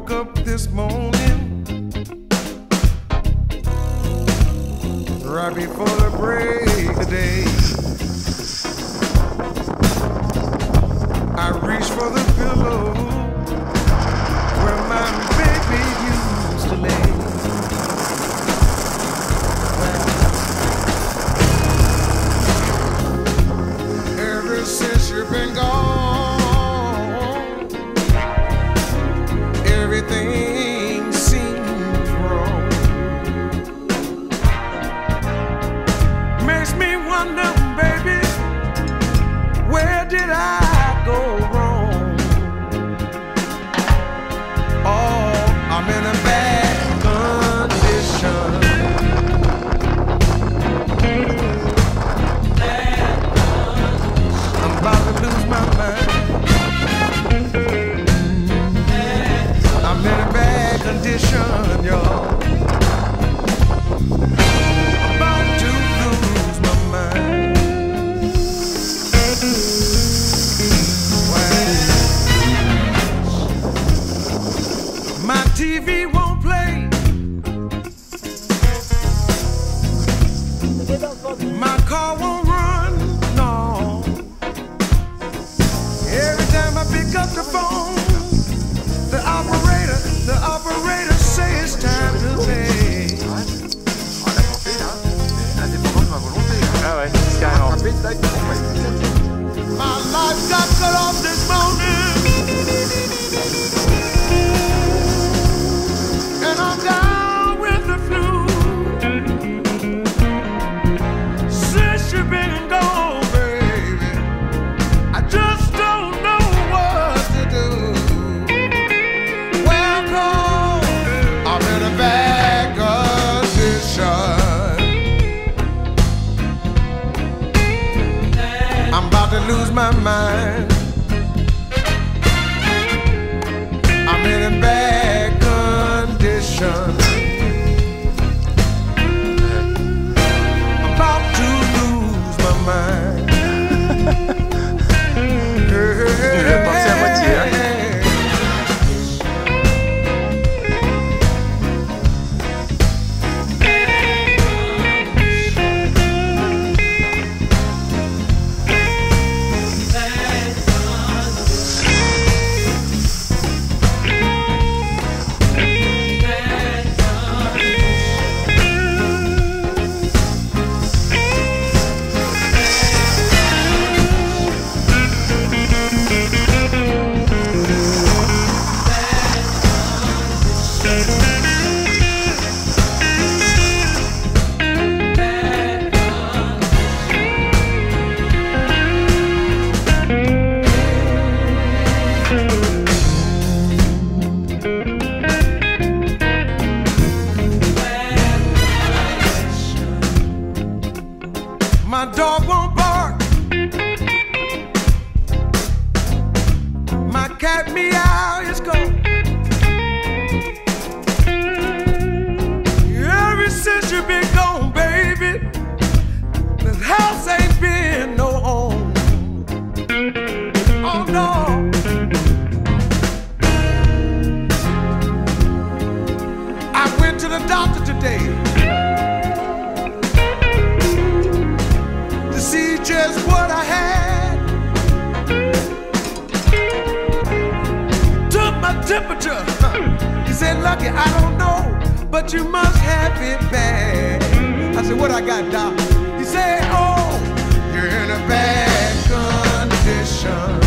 woke up this morning, right before the break of day. I reached for the pillow where my baby used to lay. Ever since you've been gone, everything seems wrong. Makes me wonder, baby, where did I go wrong? Oh, I'm in a bad condition. I'm about to lose my mind. I'm in a bad condition, y'all. I'm about to lose my mind. My TV won't play. My car won't run, no. Every time I pick up the phone, the operator says it's time to pay. Ah ouais, c'est carrément. My life got cut off this morning, and I'm down with the flu. Since you've been gone, baby, I just don't know what to do. Welcome, I'm in a bad condition. I'm about to lose my mind. I'm in a bad condition. I'm about to lose my mind. Je l'ai pensé à moitié, hein. My dog won't bark. My cat meow is gone. Ever since you've been gone, baby, this house ain't been no home. Oh no. I went to the doctor today to see just what I had. Took my temperature. He said, Lucky, I don't know, but you must have it bad. I said, what I got, doc? He said, oh, you're in a bad condition.